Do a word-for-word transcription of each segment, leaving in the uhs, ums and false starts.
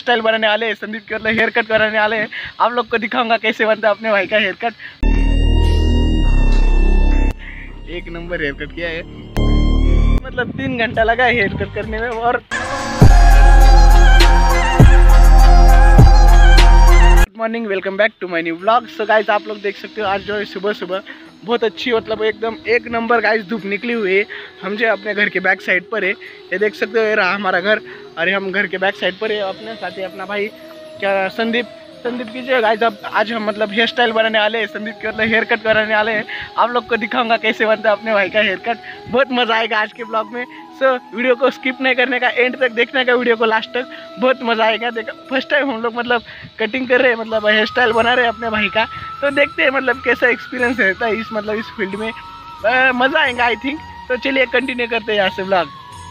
Style बनाने वाले हैं, संदीप के मतलब हेयर कट कराने वाले हैं। आप लोग को दिखाऊंगा कैसे बनता है अपने भाई का हेयर कट। एक नंबर हेयर कट किया है, मतलब तीन घंटा लगा है हेयर कट करने में। और good morning, welcome back to my new vlog. So guys आप लोग देख सकते हो आज जो है सुबह सुबह बहुत अच्छी मतलब एकदम एक नंबर गाइस धूप निकली हुई है। हम जो अपने घर के बैक साइड पर है, ये देख सकते हो, ये रहा हमारा घर। और हम घर के बैक साइड पर है, अपने साथ ही अपना भाई क्या संदीप संदीप की जो गाइस अब आज हम मतलब हेयर स्टाइल बनाने वाले हैं, संदीप के मतलब हेयर कट कराने वाले हैं। आप लोग को दिखाऊंगा कैसे बनता है अपने भाई का हेयर कट। बहुत मज़ा आएगा आज के ब्लॉग में। सो वीडियो को स्किप नहीं करने का, एंड तक देखने का वीडियो को लास्ट तक, बहुत मज़ा आएगा। देखा फर्स्ट टाइम हम लोग मतलब कटिंग कर रहे हैं, मतलब हेयर स्टाइल बना रहे हैं अपने भाई का। तो देखते हैं मतलब कैसा एक्सपीरियंस रहता है इस मतलब इस फील्ड में। मज़ा आएगा आई थिंक। तो चलिए कंटिन्यू करते हैं यहाँ से ब्लॉग।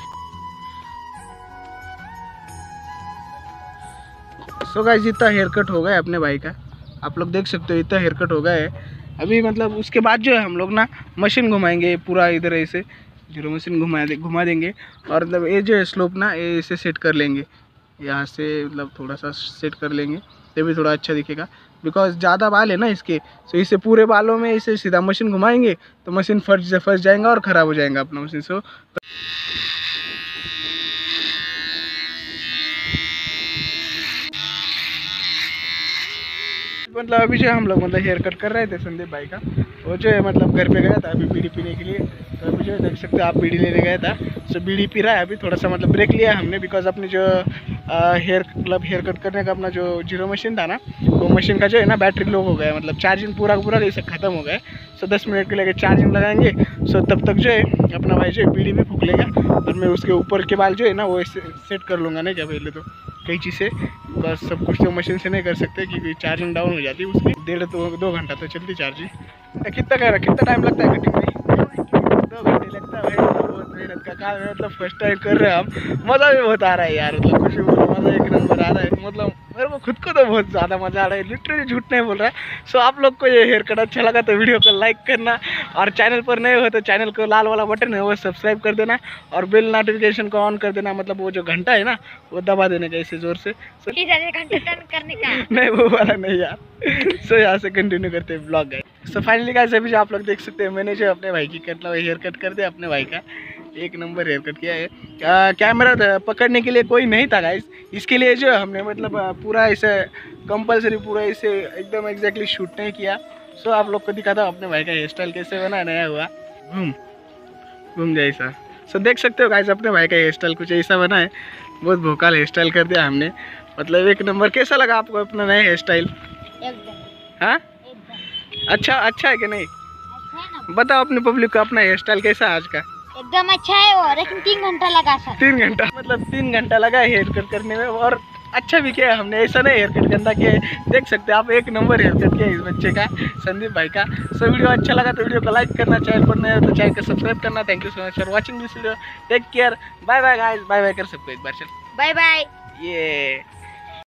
सो गाइस इतना हेयर कट हो गया है अपने भाई का, आप लोग देख सकते हो इतना हेयर कट हो गया है। अभी मतलब उसके बाद जो है हम लोग ना मशीन घुमाएंगे पूरा, इधर ऐसे जीरो मशीन घुमा दे घुमा देंगे। और मतलब ये जो है स्लोप ना ये इसे सेट कर लेंगे, यहाँ से मतलब थोड़ा सा सेट कर लेंगे, ये भी थोड़ा अच्छा दिखेगा। बिकॉज ज़्यादा बाल है ना इसके, तो इसे पूरे बालों में इसे सीधा मशीन घुमाएंगे तो मशीन फंस फंस जाएगा और ख़राब हो जाएगा अपना मशीन। सो मतलब अभी जो हम लोग मतलब हेयर कट कर रहे थे संदीप भाई का, वो जो है मतलब घर पे गया था अभी बीड़ी पीने के लिए। तो अभी जो है देख सकते हो आप, बीड़ी लेने गया था। सो बीड़ी पी रहा है अभी, थोड़ा सा मतलब ब्रेक लिया हमने। बिकॉज अपनी जो हेयर मतलब हेयर कट करने का अपना जो जीरो मशीन था ना, वो मशीन का जो है ना बैटरी लो हो गया, मतलब चार्जिंग पूरा पूरा जैसे ख़त्म हो गया। सो दस मिनट के लिए चार्जिंग लगाएंगे। सो तब तक जो है अपना भाई जो है बीड़ी भी फूक लेगा, और मैं उसके ऊपर के बाल जो है ना वो सेट कर लूँगा। नहीं क्या पहले तो कई चीज़ें बस सब कुछ तो मशीन से नहीं कर सकते क्योंकि चार्जिंग डाउन हो जाती है उसकी। डेढ़ तो दो घंटा तो चलती चार्जिंग। कितना कह रहा कितना टाइम लगता है कटिंग में? दो घंटे लगता है भाई, बहुत मेहनत का काम है। मतलब फर्स्ट टाइम कर रहे हैं हम, मज़ा भी बहुत आ रहा है यार। मतलब खुशी मज़ा एक नंबर आ रहा है। मतलब मेरे को खुद को तो बहुत ज़्यादा मज़ा आ रहा है, लिटरली झूठ नहीं बोल रहा है। सो आप लोग को ये हेयर कट अच्छा लगा तो वीडियो को लाइक करना, और चैनल पर नए हो तो चैनल को लाल वाला बटन है वो सब्सक्राइब कर देना, और बेल नोटिफिकेशन को ऑन कर देना। मतलब वो जो घंटा है ना वो दबा देने का ऐसे ज़ोर से। सो घंटे टर्न करने का नहीं वो वाला नहीं यार। सो यहाँ से कंटिन्यू करते हैं blog guys. So finally guys अभी जो आप लोग देख सकते हैं, मैंने जो अपने भाई की कट हेयर कट कर दिया अपने भाई का। एक नंबर हेयर कट किया है। आ, कैमरा पकड़ने के लिए कोई नहीं था गाइस, इसके लिए जो हमने मतलब पूरा ऐसे कंपलसरी पूरा ऐसे एकदम एग्जैक्टली शूट नहीं किया। सो आप लोग को दिखाता हूँ अपने भाई का हेयर स्टाइल कैसे बना, नया हुआ घूम घूम जैसा। सो देख सकते हो गाइस अपने भाई का हेयर स्टाइल कुछ ऐसा बना है। बहुत भोकाल हेयर स्टाइल कर दिया हमने, मतलब एक नंबर। कैसा लगा आपको अपना नया हेयर स्टाइल? हाँ अच्छा अच्छा है कि नहीं? बताओ अपने पब्लिक को अपना हेयर स्टाइल कैसा है आज का? एकदम अच्छा है वो, लेकिन तीन घंटा लगा सर। तीन घंटा मतलब तीन घंटा लगा हेयर कट करने में, और अच्छा भी किया हमने। ऐसा नहीं हेयर कट गंदा किया है, देख सकते हैं आप, एक नंबर हेयर कट किया इस बच्चे का, संदीप भाई का। सो वीडियो अच्छा लगा तो वीडियो को लाइक करना, चैनल पर नए हो तो चैनल को सब्सक्राइब करना। Thank you so much for watching this video. Take care, bye bye guys, bye bye कर सकते हो एक बार, चल बाय बाय। ये